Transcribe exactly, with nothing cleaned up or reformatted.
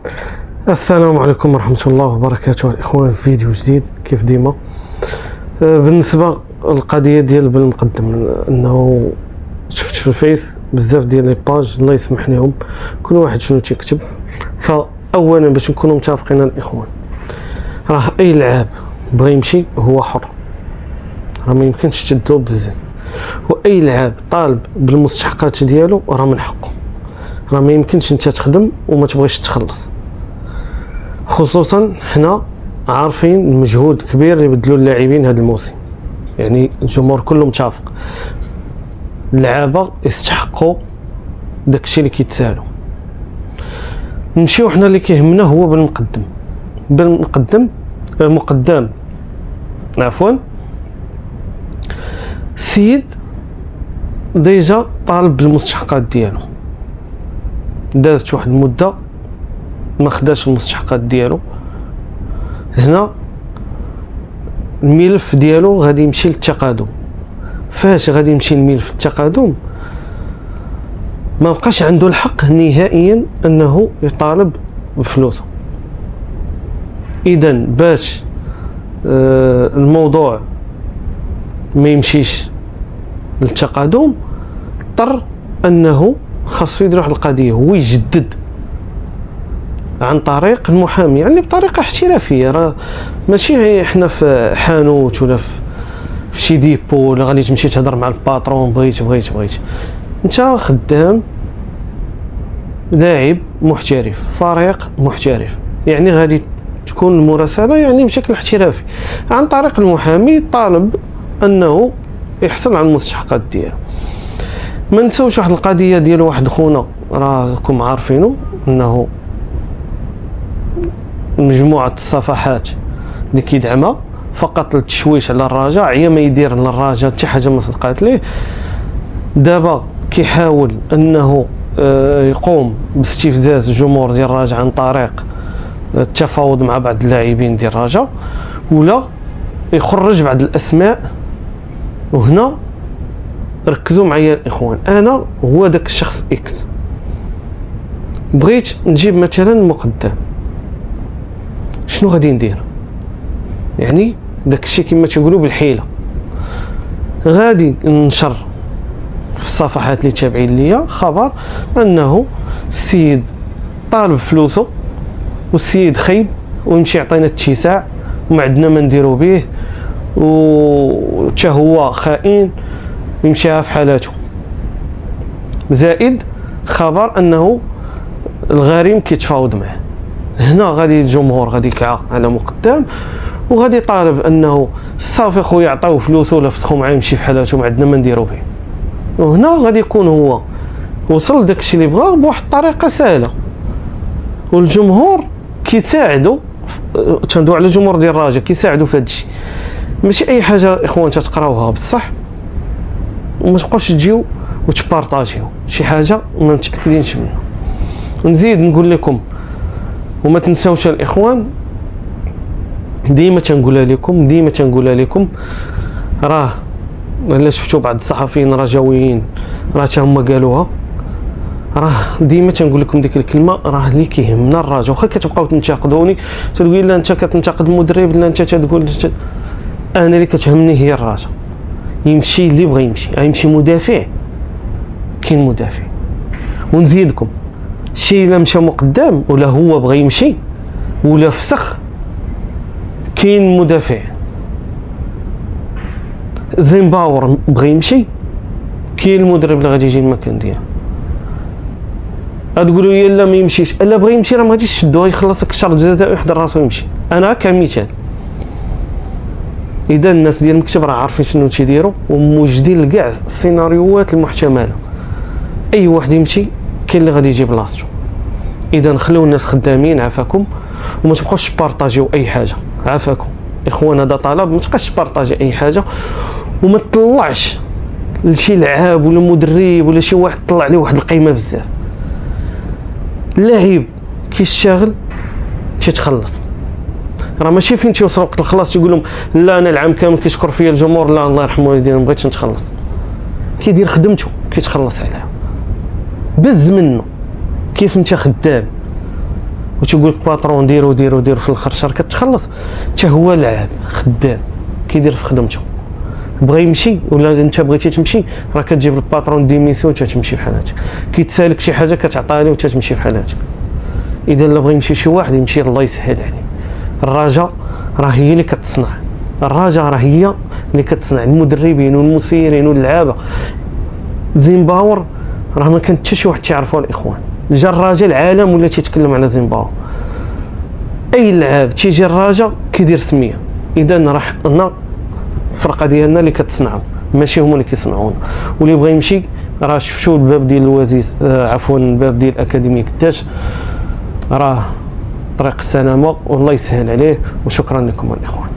السلام عليكم ورحمة الله وبركاته الإخوان، في فيديو جديد كيف ديما. بالنسبة للقضية ديال بالمقدم، أنه شفت في الفيس بزاف ديال لي باج الله يسمح لهم كل واحد شنو تيكتب. فأولا باش نكونوا متفقين الإخوان، راه أي لعاب بغى يمشي هو حر، راه ما يمكنش تدو بزاف، وأي لعاب طالب بالمستحقات ديالو راه من حقه، راه ما يمكنش انت تخدم وما تبغيش تخلص. خصوصا حنا عارفين المجهود الكبير اللي بدلوا اللاعبين هذا الموسم، يعني الجمهور كله متفق، اللعابه يستحقوا داكشي اللي كيتسالوا. نمشيو حنا اللي كيهمنا هو بالمقدم بالمقدم مقدم عفوا السيد ديجا طالب بالمستحقات ديالو، دازت واحد المده ما خداش المستحقات ديالو. هنا الملف ديالو غادي يمشي للتقادم. فاش غادي يمشي الملف للتقادم ما بقاش عنده الحق نهائيا انه يطالب بفلوسه. اذا باش آه الموضوع ما يمشيش للتقادم اضطر انه خاصو يدير واحد القضيه، هو يجدد عن طريق المحامي، يعني بطريقه احترافيه. راه ماشي حنا في حانوت ولا في شي ديبو ولا غادي تمشي تهضر مع الباترون بغيت بغيت بغيت انت خدام لاعب محترف فريق محترف، يعني غادي تكون المراسله يعني بشكل احترافي عن طريق المحامي، طالب انه يحصل على المستحقات ديالو. ما نساوش واحد القضيه ديال واحد خونا راكم عارفينه، انه مجموعه الصفحات اللي كيدعمها فقط للتشويش على الرجاء، عيا ما يدير للرجاء حتى حاجه ما صدقات ليه. دابا كيحاول انه يقوم باستفزاز الجمهور ديال الرجاء عن طريق التفاوض مع بعض اللاعبين ديال الرجاء، ولا يخرج بعض الاسماء. وهنا ركزوا معايا الاخوان، انا هو داك الشخص اكس بغيت نجيب مثلا مقدم، شنو غادي ندير؟ يعني داك الشيء كما تيقولوا بالحيله، غادي ننشر في الصفحات اللي تابعين ليا خبر انه السيد طالب فلوسه والسيد خيب ويمشي يعطينا اتساع وما عندنا ما نديرو به، وتا هو خائن يمشيها في حالاته. زائد خبر انه الغريم كيتفاوض معه. هنا غادي الجمهور غادي يكعى على مقدم وغادي يطالب انه صافي خويا عطاوه فلوسه ولا فسخوا معاه يمشي في حالاته ما عندنا ما نديرو به. وهنا غادي يكون هو وصل داكشي اللي بغا بواحد الطريقه سهله، والجمهور كيساعدوا. تندوي على الجمهور ديال الرجاء كيساعدوا في هذا الشيء، ماشي اي حاجه اخوان تتقراوها بصح وما تبقاوش تجيو وتبارطاجيو شي حاجه ما متاكدينش منها. ونزيد نقول لكم وما تنساوش الاخوان، ديما تنقولها لكم ديما تنقولها لكم راه الا شفتوا بعض الصحفيين رجاويين راه حتى هما قالوها، راه ديما تنقول لكم ديك الكلمه، راه اللي كيهمنا الرجاء. واخا كتبقاو تنتقدوني تقول لا انت كتنتقد المدرب، لا انت تقول انا اللي كتهمني هي الرجاء. يمشي اللي بغى يمشي، يمشي مدافع كاين مدافع. ونزيدكم شي الا مشى مقدم ولا هو بغى يمشي ولا فسخ كاين مدافع. زيمباور بغى يمشي كاين المدرب اللي غادي يجي المكان ديالو. غتقولوا لي لا ما يمشيش، الا بغى يمشي راه ما غاديش تشدوه، يخلص لك الشرط الجزائي ويحضر راسو يمشي. انا كمثال. اذا الناس ديال المكتب راه عارفين شنو تيديروا وموجدين لكاع السيناريوهات المحتمله. اي واحد يمشي كاين اللي غادي يجي بلاصتو. اذا خليو الناس خدامين عافاكم، وما تبقاوش تبارطاجيو اي حاجه عافاكم اخوان. هذا طلب، ما تبقاش تبارطاجي اي حاجه وما تطلعش لشي لعاب ولا مدرب ولا شي واحد طلع عليه واحد القيمه بزاف. اللاعب كيشتغل تيتخلص، راه ماشي فين تيوصل وقت الخلاص تيقول لهم لا انا العام كامل كيشكر فيا الجمهور، لا الله يرحم والدينا ما بغيتش نتخلص. كيدير خدمته كيتخلص عليها بز منه. كيف انت خدام وتقول لك باترون ديرو ديرو ديرو، في الاخر الشهر كتخلص حتى هو لعاب خدام كيدير في خدمته، بغى يمشي ولا انت بغيتي تمشي راه كتجيب الباترون ديميسيون تتمشي بحال هاتك، كيتسالك شي حاجه كتعطيها ليه وتتمشي بحال هاتك. اذا الا بغى يمشي شي واحد يمشي الله يسهل عليه. الرجاء راه هي اللي كتصنع، الرجاء راه هي اللي كتصنع المدربين والمسيرين واللعابه. زيمباور راه ما كانت حتى شي واحد تيعرفوا الاخوان، جا الرجاء العالم ولا تيتكلم على زيمباور. اي لعاب تيجي الرجاء كيدير سميه. اذا راه حنا الفرقه ديالنا اللي كتصنعوا ماشي هما اللي كيصنعونا. واللي بغى يمشي راه شفتوا الباب ديال الوزيز آه عفوا الباب ديال الاكاديميه كداش، راه طريق السلامه والله يسهل عليه. وشكرا لكم الاخوان.